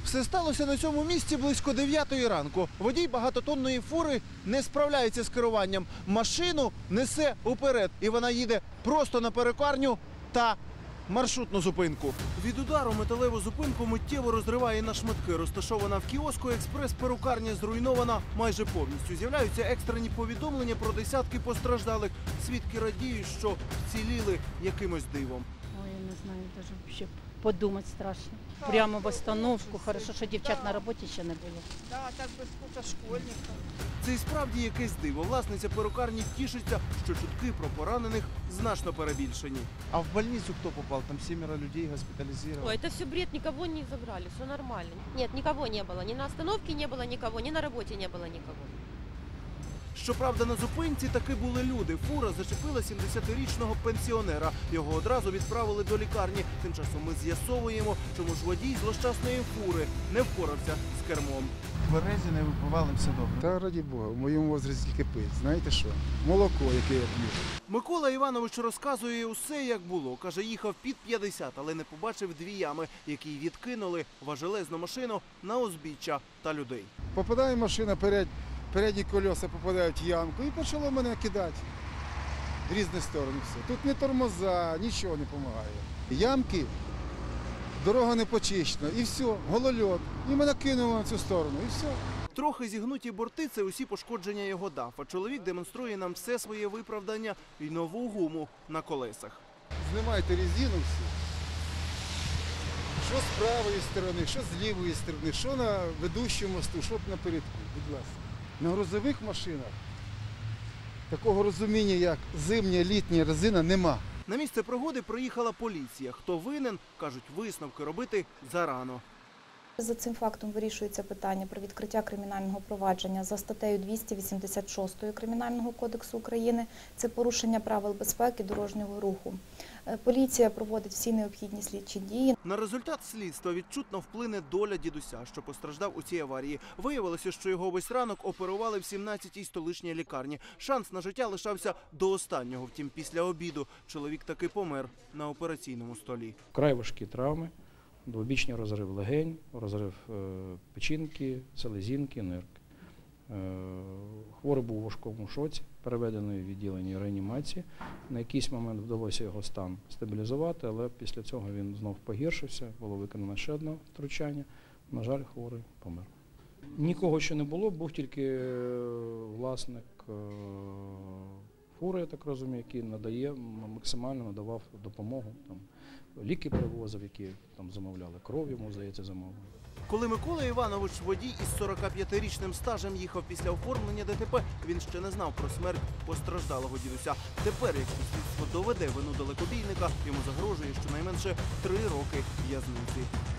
Все сталося на цьому місці близько 9-ї ранку. Водій багатотонної фури не справляється з керуванням. Машину несе уперед, і вона їде просто на перукарню та маршрутну зупинку. Від удару металеву зупинку миттєво розриває на шматки. Розташована в кіоску експрес-перукарня зруйнована майже повністю. З'являються екстрені повідомлення про десятки постраждалих. Свідки радіють, що вціліли якимось дивом. Ой, я не знаю, даже вообще подумать страшно. Прямо в остановку. Хорошо, що дівчат на роботі ще не було. Да, так би скільки школьників. Це і справді якесь диво. Власниця перукарні тішиться, що чутки про поранених значно перебільшені. А в больницю хто попав? Там 7 людей госпіталізували. Ой, это все бред, никого не забрали, все нормально. Нет, никого не было, ни на остановке не было никого, ни на работе не было никого. Щоправда, на зупинці таки були люди. Фура зачепила 70-річного пенсіонера. Його одразу відправили до лікарні. Тим часом ми з'ясовуємо, чому ж водій злощасної фури не впорався з кермом. Березі не випивали, все добре. Та раді Бога, в моєму возрасті тільки пить. Знаєте що? Молоко, яке я п'ю. Микола Іванович розказує усе, як було. Каже, їхав під 50, але не побачив 2 ями, які відкинули важелезну машину на узбіччя та людей. Попадає машина, передні колеса попадають в ямку і почало мене кидати в різні сторони. Все. Тут не тормоза, нічого не допомагає. Ямки, дорога не почищена, і все, голольот. І мене кинуло на цю сторону, і все. Трохи зігнуті борти – це усі пошкодження його дафа. Чоловік демонструє нам все своє виправдання і нову гуму на колесах. Знімайте резину всю. Що з правої сторони, що з лівої сторони, що на ведущому мосту, що напередку, будь ласка. На грузових машинах такого розуміння, як зимня, літня резина, нема. На місце пригоди приїхала поліція. Хто винен, кажуть, висновки робити зарано. За цим фактом вирішується питання про відкриття кримінального провадження за статтею 286 Кримінального кодексу України. Це порушення правил безпеки дорожнього руху. Поліція проводить всі необхідні слідчі дії. На результат слідства відчутно вплине доля дідуся, що постраждав у цій аварії. Виявилося, що його весь ранок оперували в 17-й столичній лікарні. Шанс на життя лишався до останнього. Втім, після обіду чоловік таки помер на операційному столі. Вкрай важкі травми. Двобічний розрив легень, розрив печінки, селезінки, нирки. Хворий був у важкому шоці, переведений в відділення реанімації. На якийсь момент вдалося його стан стабілізувати, але після цього він знов погіршився, було виконано ще одне втручання. На жаль, хворий помер. Нікого ще не було, був тільки власник фури, я так розумію, який максимально надавав допомогу. Ліки перевозив, які там замовляли, кров йому, здається, замовили. Коли Микола Іванович, водій із 45-річним стажем, їхав після оформлення ДТП, він ще не знав про смерть постраждалого дідуся. Тепер, якщо слідство доведе вину далекобійника, йому загрожує щонайменше 3 роки в'язниці.